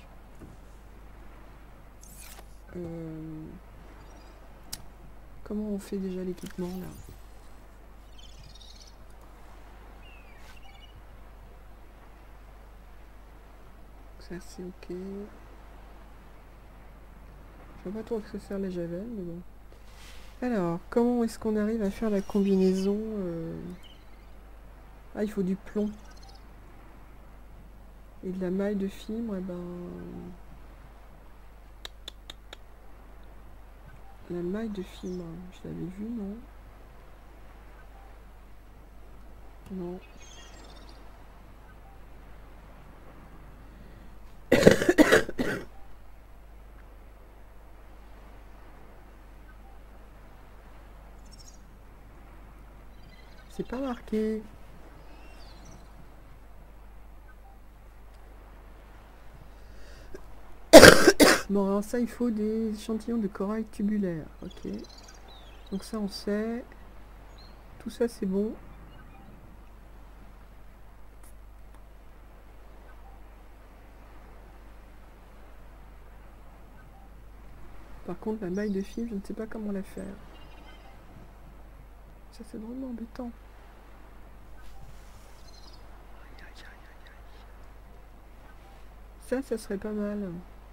Speaker 1: euh, comment on fait déjà l'équipement là. Ça c'est ok. Je vois pas trop à quoi ça sert les javels, mais bon. Alors, comment est-ce qu'on arrive à faire la combinaison euh... Ah, il faut du plomb. Et de la maille de fibre, et ben... La maille de fibre, je l'avais vue, non? Non. C'est pas marqué. Bon, alors ça, il faut des échantillons de corail tubulaire. Ok. Donc ça, on sait. Tout ça, c'est bon. Par contre, la maille de fibre, je ne sais pas comment la faire. Ça, c'est vraiment embêtant. Ça, ça serait pas mal.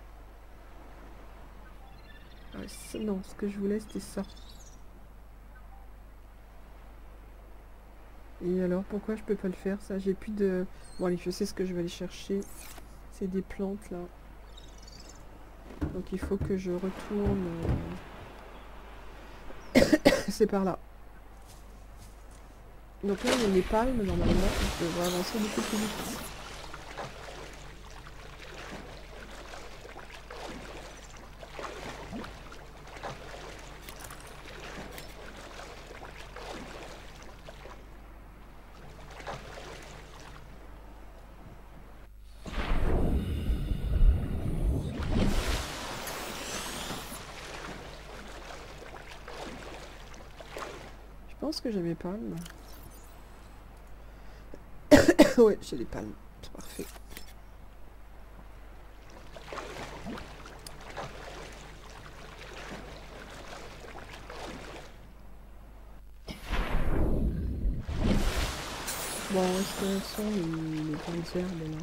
Speaker 1: Ah, non, ce que je voulais, c'était ça. Et alors, pourquoi je peux pas le faire, ça? J'ai plus de... Bon, allez, je sais ce que je vais aller chercher. C'est des plantes, là. Donc, il faut que je retourne... Euh... C'est par là. Donc là, il y a les palmes, normalement. Je devrais avancer beaucoup plus vite. Je pense que j'ai mes palmes. Ouais, j'ai les palmes. C'est parfait. Bon, est-ce que sont les, les grandes herbes là?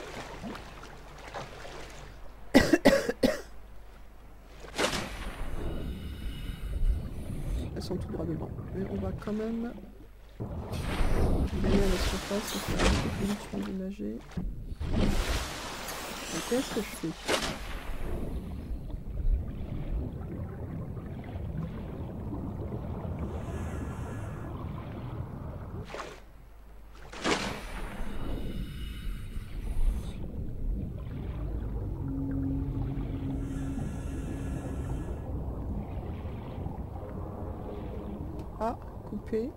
Speaker 1: Elles sont tout droit devant. Mais on va quand même aller à la surface et faire un peu plus vite sur nager. Et qu'est-ce que je fais? Ah, coupé.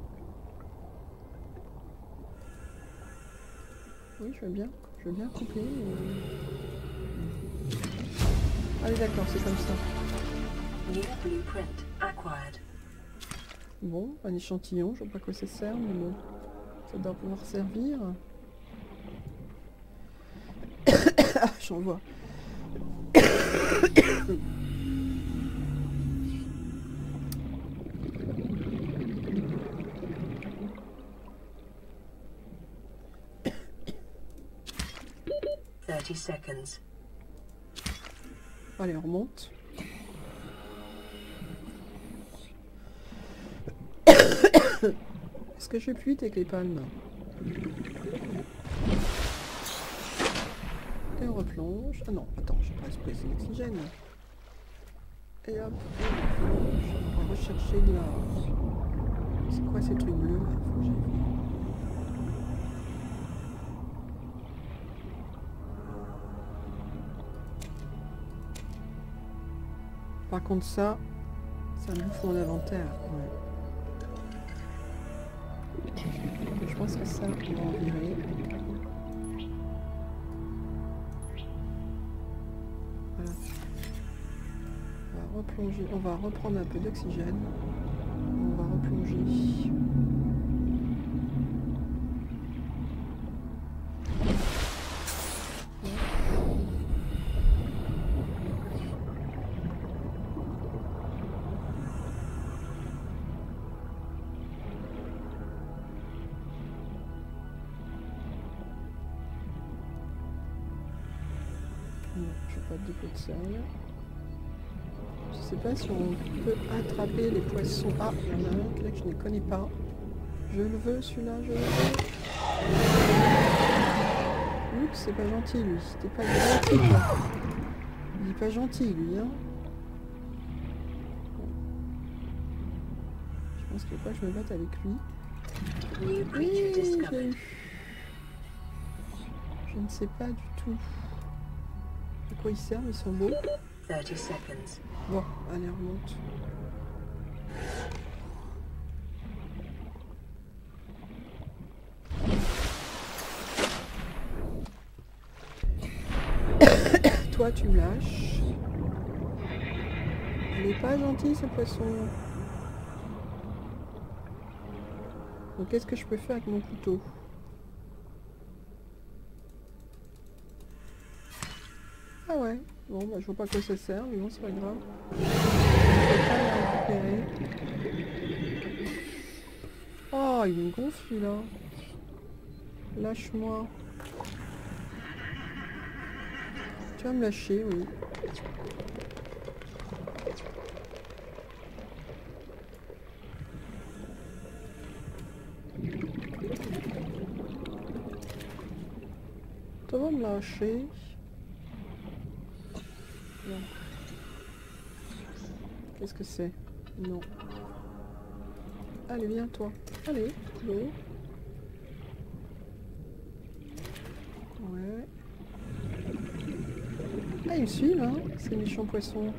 Speaker 1: Oui, je veux bien. Je veux bien couper. Mais... Allez, d'accord, c'est comme ça. Bon, un échantillon, je vois pas à quoi ça sert, mais bon, ça doit pouvoir servir. Ah, j'en vois.
Speaker 2: thirty seconds.
Speaker 1: Allez, on remonte. Est-ce que je suis plus vite avec les palmes? Et on replonge. Ah non, attends, je vais pas expresser l'oxygène. Et hop, et on replonge. On va rechercher de la... C'est quoi ces trucs bleus là? Faut que j'aille voir. Par contre ça, ça me bouffe mon inventaire. Ouais. Je pense que ça, on va en virer. Voilà. On va replonger, on va reprendre un peu d'oxygène. On va replonger. pas de dépôt de sel. Je sais pas si on peut attraper les poissons. Ah, il y en a un là que je ne connais pas. Je le veux, celui-là, je le veux. Oups, c'est pas gentil, lui. C'était pas gentil, quoi. Il est pas gentil, lui, hein. Bon. Je pense qu'il faut pas que je me batte avec lui. Oui, je l'ai eu. Je ne sais pas du tout à quoi ils servent, ils sont beaux. Bon, allez, remonte. Toi, tu me lâches. Il n'est pas gentil, ce poisson. Donc, qu'est-ce que je peux faire avec mon couteau? Ah ouais. Bon, bah, je vois pas à quoi ça sert, mais bon, c'est pas grave. Je vais pas la récupérer. Oh, il me gonfle, là. Lâche-moi. Tu vas me lâcher, oui. Tu vas me lâcher. Non. Qu'est-ce que c'est? Non. Allez, viens, toi. Allez, l'eau. Ouais. Ah, ils me suivent, hein, ces méchants poissons.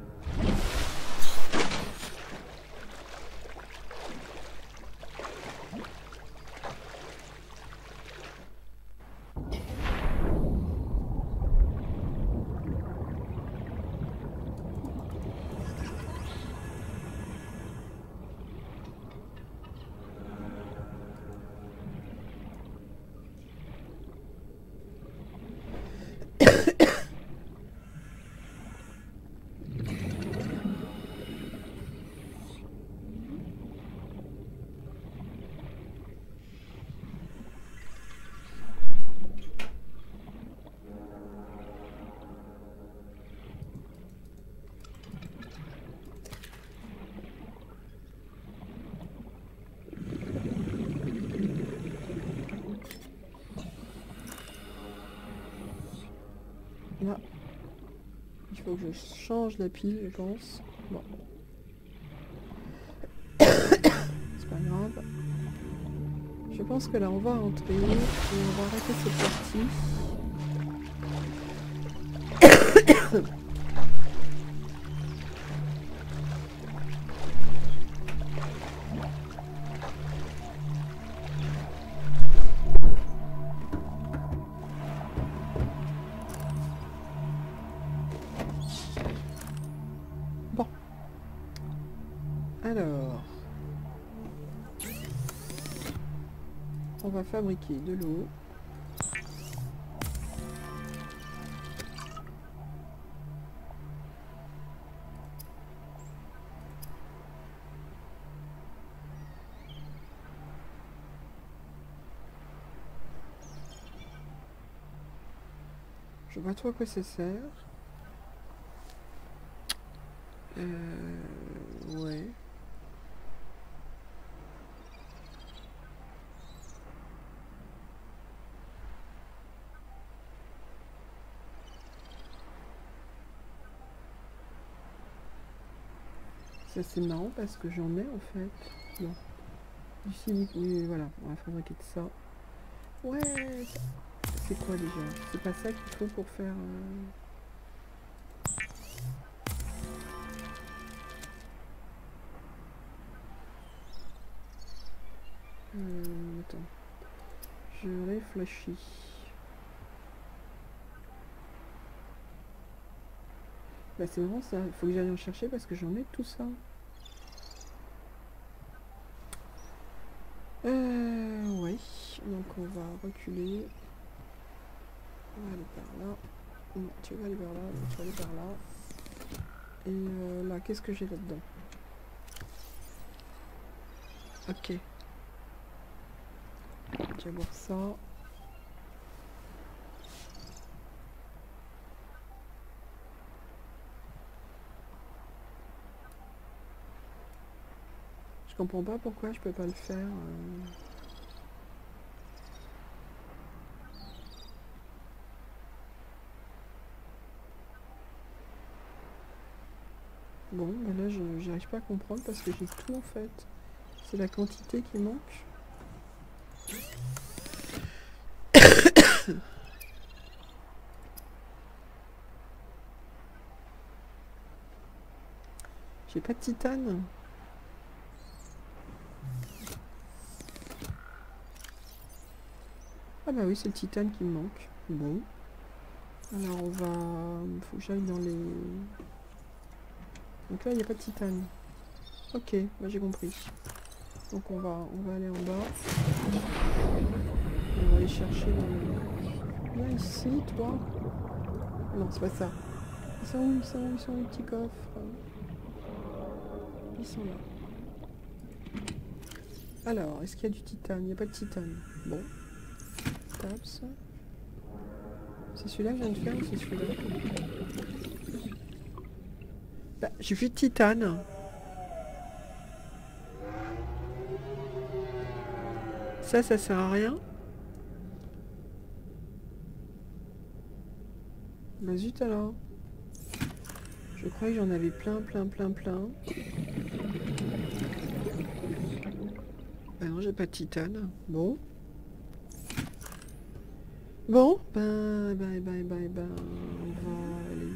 Speaker 1: Là, il faut que je change la pile, je pense. Bon. C'est pas grave. Je pense que là, on va rentrer et on va arrêter cette partie. Bon. Alors. On va fabriquer de l'eau. Je vois pas trop à quoi ça sert. Euh... Ouais. Ça c'est marrant parce que j'en ai en fait. Non. Du silic, mais voilà, on va fabriquer de ça. Ouais. C'est quoi déjà? C'est pas ça qu'il faut pour faire... Euh... Euh, attends. Je réfléchis. Bah c'est vraiment ça. Il faut que j'aille en chercher parce que j'en ai tout ça. Euh... Ouais. Donc on va reculer. On va aller par là. Non, tu vas aller par là. Tu vas aller par là. Et euh, là, qu'est-ce que j'ai là-dedans? Ok. Je vais voir ça. comprends pas pourquoi je peux pas le faire. euh. Bon, ben là, je j'arrive pas à comprendre parce que j'ai tout en fait. C'est la quantité qui manque. J'ai pas de titane. Ah bah oui, c'est le titane qui me manque. Bon. Alors on va... Faut que j'aille dans les... Donc là, il n'y a pas de titane. Ok, bah j'ai compris. Donc on va, on va aller en bas. On va aller chercher dans le... Là, ici, toi. Non, c'est pas ça. Ils sont où, ils sont où, ils sont où, les petits coffres? Ils sont là. Alors, est-ce qu'il y a du titane? Il n'y a pas de titane. Bon. Taps. C'est celui-là que je viens de faire ou c'est celui-là? Bah, j'ai plus de titane. Ça, ça sert à rien. Bah zut alors. Je crois que j'en avais plein, plein, plein, plein. Bah non, j'ai pas de titane. Bon. Bon, ben, ben, ben, ben, ben, on va aller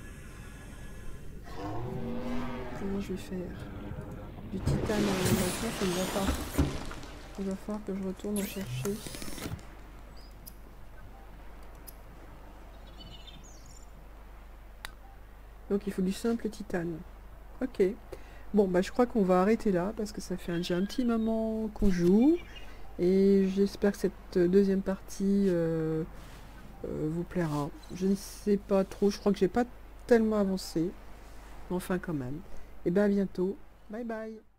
Speaker 1: où? Comment je vais faire? Du titane en maintenant, ça ne va pas. Il va falloir que je retourne en chercher. Donc il faut du simple titane. Ok. Bon, bah je crois qu'on va arrêter là parce que ça fait déjà un petit moment qu'on joue. Et j'espère que cette deuxième partie euh, euh, vous plaira. Je ne sais pas trop, je crois que j'ai pas tellement avancé. Mais enfin quand même. Et bien à bientôt. Bye bye.